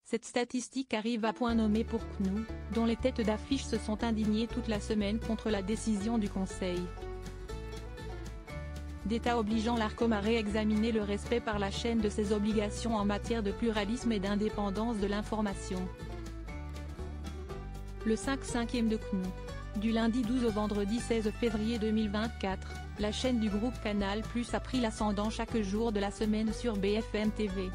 Cette statistique arrive à point nommé pour CNOO, dont les têtes d'affiche se sont indignées toute la semaine contre la décision du Conseil d'État obligeant l'Arcom à réexaminer le respect par la chaîne de ses obligations en matière de pluralisme et d'indépendance de l'information. Le 5/5e de CNOO. Du lundi 12 au vendredi 16 février 2024, la chaîne du groupe Canal+ a pris l'ascendant chaque jour de la semaine sur BFM TV.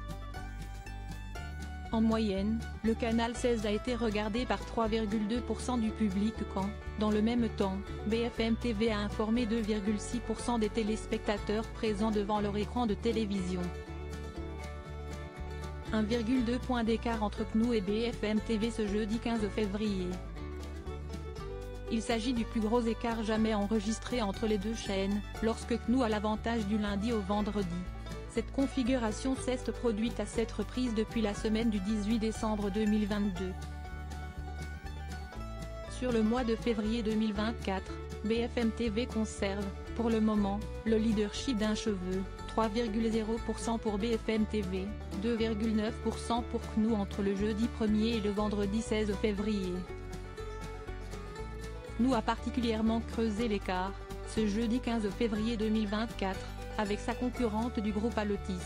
En moyenne, le canal 16 a été regardé par 3,2% du public quand, dans le même temps, BFM TV a informé 2,6% des téléspectateurs présents devant leur écran de télévision. 1,2 point d'écart entre CNOO et BFM TV ce jeudi 15 février. Il s'agit du plus gros écart jamais enregistré entre les deux chaînes, lorsque CNOO a l'avantage du lundi au vendredi. Cette configuration s'est produite à 7 reprises depuis la semaine du 18 décembre 2022. Sur le mois de février 2024, BFM TV conserve, pour le moment, le leadership d'un cheveu, 3,0% pour BFM TV, 2,9% pour CNOO entre le jeudi 1er et le vendredi 16 février. CNOO a particulièrement creusé l'écart, ce jeudi 15 février 2024, avec sa concurrente du groupe Allotis.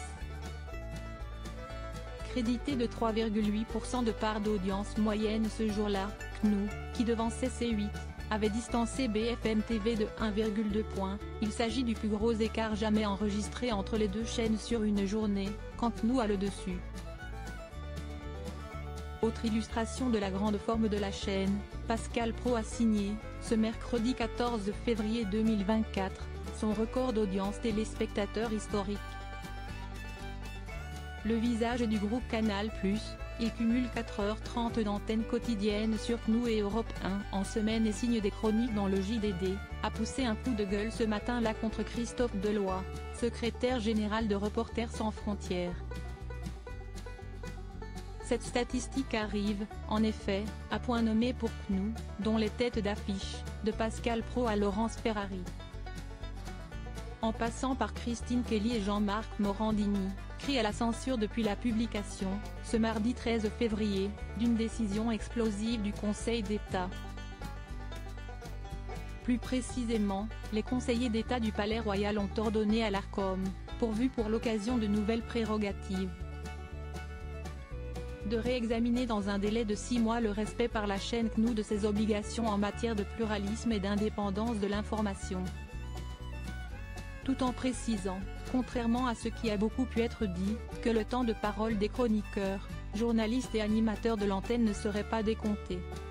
Crédité de 3,8% de part d'audience moyenne ce jour-là, CNOO, qui devançait C8, avait distancé BFM TV de 1,2 points. Il s'agit du plus gros écart jamais enregistré entre les deux chaînes sur une journée, quand CNOO a le dessus. Autre illustration de la grande forme de la chaîne, Pascal Praud a signé, ce mercredi 14 février 2024, son record d'audience téléspectateurs historique. Le visage du groupe Canal+, il cumule 4h30 d'antenne quotidienne sur CNOO et Europe 1 en semaine et signe des chroniques dans le JDD, a poussé un coup de gueule ce matin-là contre Christophe Deloy, secrétaire général de Reporters sans frontières. Cette statistique arrive, en effet, à point nommé pour CNOO, dont les têtes d'affiche, de Pascal Praud à Laurence Ferrari, en passant par Christine Kelly et Jean-Marc Morandini, crient à la censure depuis la publication, ce mardi 13 février, d'une décision explosive du Conseil d'État. Plus précisément, les conseillers d'État du Palais Royal ont ordonné à l'Arcom, pourvu pour l'occasion de nouvelles prérogatives, de réexaminer dans un délai de 6 mois le respect par la chaîne CNOO de ses obligations en matière de pluralisme et d'indépendance de l'information. Tout en précisant, contrairement à ce qui a beaucoup pu être dit, que le temps de parole des chroniqueurs, journalistes et animateurs de l'antenne ne serait pas décompté.